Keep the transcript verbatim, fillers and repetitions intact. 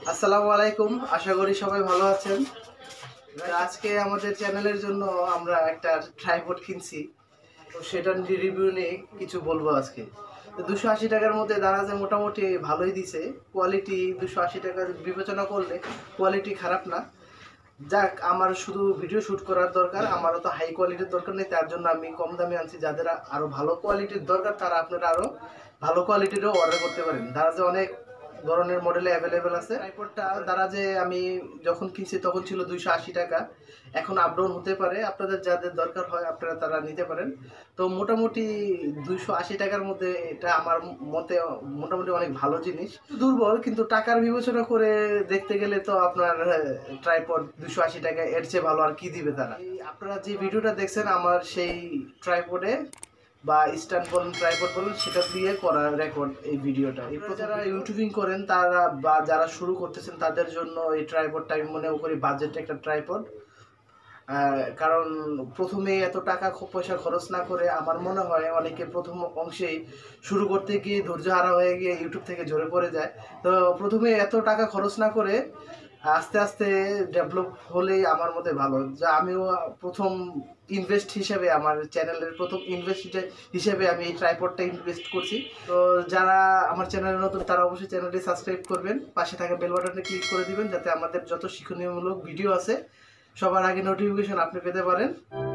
আসসালামু আলাইকুম, আশা করি সবাই ভালো আছেন। আজকে আমাদের চ্যানেলের জন্য আমরা একটা ট্রাইপড কিনছি, তো সেটার রিভিউ নিয়ে কিছু বলবো আজকে। দুশো আশি টাকার মধ্যে দারাজে মোটামুটি ভালোই দিছে। কোয়ালিটি দুশো আশি টাকা বিবেচনা করলে কোয়ালিটি খারাপ না। যাক, আমার শুধু ভিডিও শ্যুট করার দরকার, আমারও তো হাই কোয়ালিটির দরকার নেই, তার জন্য আমি কম দামে আনছি। যাদের আরও ভালো কোয়ালিটির দরকার তারা আপনারা আরও ভালো কোয়ালিটিরও অর্ডার করতে পারেন। দারাজে অনেক ধরনের মডেলে অ্যাভেলেবেল আছে। ট্রাইপডটা দারাজে আমি যখন কিনছি তখন ছিল দুইশো আশি টাকা, এখন আপ ডাউন হতে পারে। আপনাদের যাদের দরকার হয় আপনারা তারা নিতে পারেন। তো মোটামুটি দুইশো আশি টাকার মধ্যে এটা আমার মতে মোটামুটি অনেক ভালো জিনিস। দুর্বল, কিন্তু টাকার বিবেচনা করে দেখতে গেলে তো আপনার ট্রাইপড দুশো আশি টাকা এর চেয়ে ভালো আর কি দিবে তারা। আপনারা যে ভিডিওটা দেখছেন আমার সেই ট্রাইপডে বা স্ট্যান্ড বলুন ট্রাইপড বলুন সেটা দিয়ে করা রেকর্ড এই ভিডিওটা। এরপর যারা ইউটিউবিং করেন তারা বা যারা শুরু করতেছেন তাদের জন্য এই ট্রাইপডটা আমি মনে করি বাজেট একটা ট্রাইপড। কারণ প্রথমে এত টাকা পয়সা খরচ না করে আমার মনে হয় অনেকে প্রথম অংশেই শুরু করতে গিয়ে ধৈর্য হারা হয়ে গিয়ে ইউটিউব থেকে ঝরে পড়ে যায়। তো প্রথমে এত টাকা খরচ না করে আস্তে আস্তে ডেভেলপ হলেই আমার মতে ভালো। যা আমিও প্রথম ইনভেস্ট হিসেবে আমার চ্যানেলের প্রথম ইনভেস্ট হিসেবে আমি এই ট্রাইপডটা ইনভেস্ট করছি। তো যারা আমার চ্যানেলে নতুন তারা অবশ্যই চ্যানেলটি সাবস্ক্রাইব করবেন, পাশে থাকা বেল বাটনে ক্লিক করে দিবেন যাতে আমাদের যত শিক্ষণীয়মূলক ভিডিও আছে সবার আগে নোটিফিকেশন আপনি পেতে পারেন।